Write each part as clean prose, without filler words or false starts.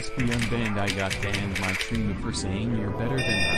must be unbanned. I got banned my streamer for saying you're better than her.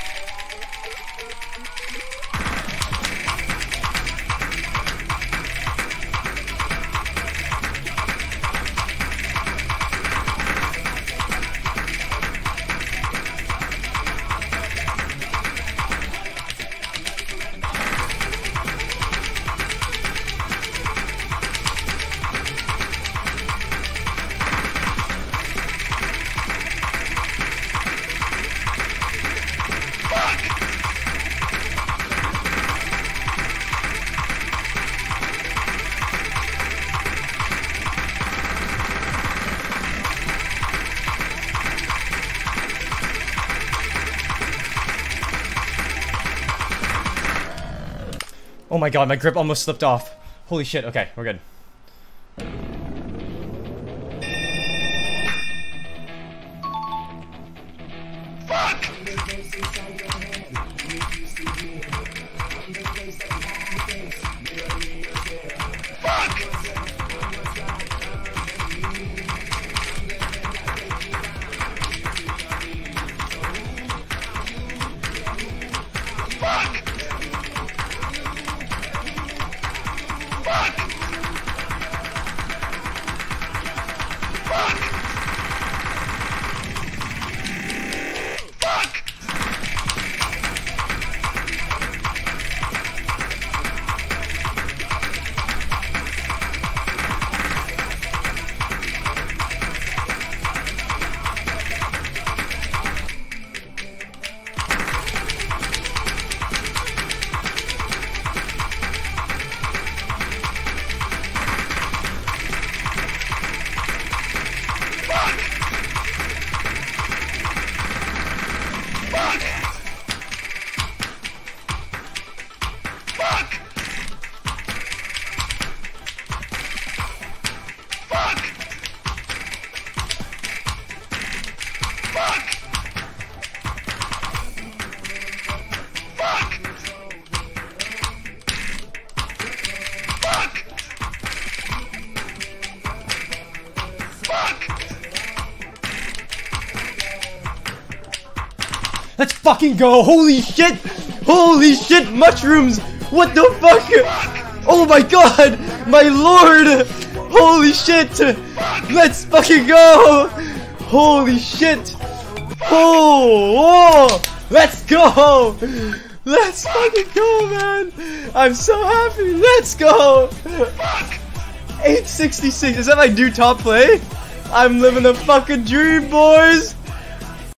Oh my god, my grip almost slipped off. Holy shit, okay, we're good. Let's fucking go! Holy shit! Holy shit! Mushrooms! What the fuck? Oh my god! My lord! Holy shit! Let's fucking go! Holy shit! Oh! Let's go! Let's fucking go, man! I'm so happy! Let's go! 866! Is that my new top play? I'm living a fucking dream, boys!